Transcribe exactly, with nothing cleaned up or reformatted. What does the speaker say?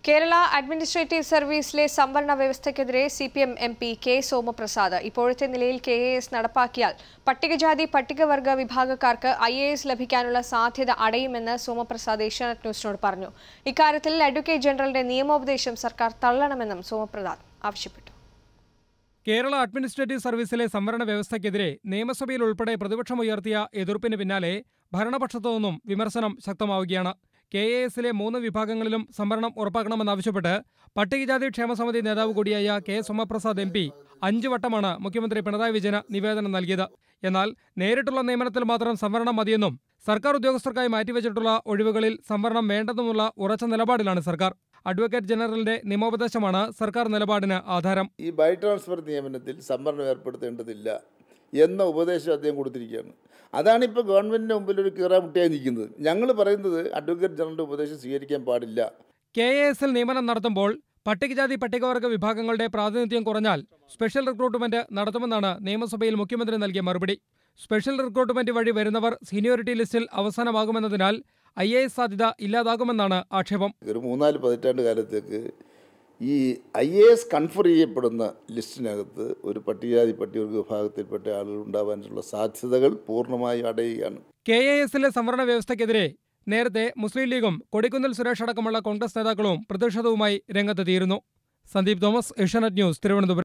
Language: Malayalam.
കേരള അഡ്മിനിസ്ട്രേറ്റീവ് സർവീസിലെ സംവരണ വ്യവസ്ഥയ്ക്കെതിരെ C P M M P K Somaprasad ഇപ്പോഴത്തെ നിലയിൽ കെ എ എസ് നടപ്പാക്കിയാൽ പട്ടികജാതി പട്ടികവർഗ വിഭാഗക്കാർക്ക് ഐ എ എസ് ലഭിക്കാനുള്ള സാധ്യത അടയുമെന്ന് സോമപ്രസാദ് ഏഷ്യാനെറ്റ് ന്യൂസിനോട് പറഞ്ഞു. ഇക്കാര്യത്തിൽ അഡ്വക്കേറ്റ് ജനറലിന്റെ നിയമോപദേശം സർക്കാർ തള്ളണമെന്നും സോമപ്രസാദ് ആവശ്യപ്പെട്ടു. കേരള അഡ്മിനിസ്ട്രേറ്റീവ് സർവീസിലെ സംവരണ വ്യവസ്ഥയ്ക്കെതിരെ നിയമസഭയിൽ ഉൾപ്പെടെ പ്രതിപക്ഷമുയർത്തിയ എതിർപ്പിന് പിന്നാലെ ഭരണപക്ഷത്തു നിന്നും വിമർശനം ശക്തമാവുകയാണ്. കെ എ എസിലെ മൂന്ന് വിഭാഗങ്ങളിലും സംവരണം ഉറപ്പാക്കണമെന്നാവശ്യപ്പെട്ട് പട്ടികജാതി ക്ഷേമസമിതി നേതാവ് കൂടിയായ കെ സോമപ്രസാദ് എം പി അഞ്ചു വട്ടമാണ് മുഖ്യമന്ത്രി പിണറായി വിജയന് നിവേദനം നൽകിയത്. എന്നാൽ നേരിട്ടുള്ള നിയമനത്തിൽ മാത്രം സംവരണം മതിയെന്നും സർക്കാർ ഉദ്യോഗസ്ഥർക്കായി മാറ്റിവെച്ചിട്ടുള്ള ഒഴിവുകളിൽ സംവരണം വേണ്ടെന്നുമുള്ള ഉറച്ച നിലപാടിലാണ് സർക്കാർ. അഡ്വക്കേറ്റ് ജനറലിന്റെ നിയമോപദേശമാണ് സർക്കാർ നിലപാടിന് ആധാരം. ഈ ബൈ ട്രാൻസ്ഫർ നിയമനത്തിൽ സംവരണം ഏർപ്പെടുത്തേണ്ടതില്ല എന്ന ഉപദേശം അദ്ദേഹം കൊടുത്തിരിക്കുകയാണ്. അതാണ് ഇപ്പോൾ ഗവൺമെന്റിന്റെ മുമ്പിൽ ഒരു കീറാമുട്ടിയായി നിൽക്കുന്നത്. ഞങ്ങൾ പറയുന്നത് അഡ്വക്കേറ്റ് ജനറലിന്റെ ഉപദേശം സ്വീകരിക്കാൻ പാടില്ല. കെ എ എസിൽ നിയമനം നടത്തുമ്പോൾ പട്ടികജാതി പട്ടികവർഗ വിഭാഗങ്ങളുടെ പ്രാതിനിധ്യം കുറഞ്ഞാൽ സ്പെഷ്യൽ റിക്രൂട്ട്മെന്റ് നടത്തുമെന്നാണ് നിയമസഭയിൽ മുഖ്യമന്ത്രി നൽകിയ മറുപടി. സ്പെഷ്യൽ റിക്രൂട്ട്മെന്റ് വഴി വരുന്നവർ സീനിയോറിറ്റി ലിസ്റ്റിൽ അവസാനമാകുമെന്നതിനാൽ ഐ എ എസ് സാധ്യത ഇല്ലാതാകുമെന്നാണ് ആക്ഷേപം. ഒരു മൂന്നാല് പതിറ്റാണ്ട് കാലത്തേക്ക് ഈ ഐ എ എസ് കൺഫർ ചെയ്യപ്പെടുന്ന ലിസ്റ്റിനകത്ത് ഒരു പട്ടികജാതി പട്ടികവർഗ വിഭാഗത്തിൽപ്പെട്ട ആളുകൾ ഉണ്ടാവാനുള്ള സാധ്യതകൾ പൂർണ്ണമായി അടയുകയാണ്. കെ എ എസിലെ സംവരണ വ്യവസ്ഥയ്ക്കെതിരെ നേരത്തെ മുസ്ലിം ലീഗും കൊടിക്കുന്നിൽ സുരേഷ് അടക്കമുള്ള കോൺഗ്രസ് നേതാക്കളും പ്രതിഷേധവുമായി രംഗത്തെത്തിയിരുന്നു. സന്ദീപ് തോമസ്, ഏഷ്യാനെറ്റ് ന്യൂസ്, തിരുവനന്തപുരം.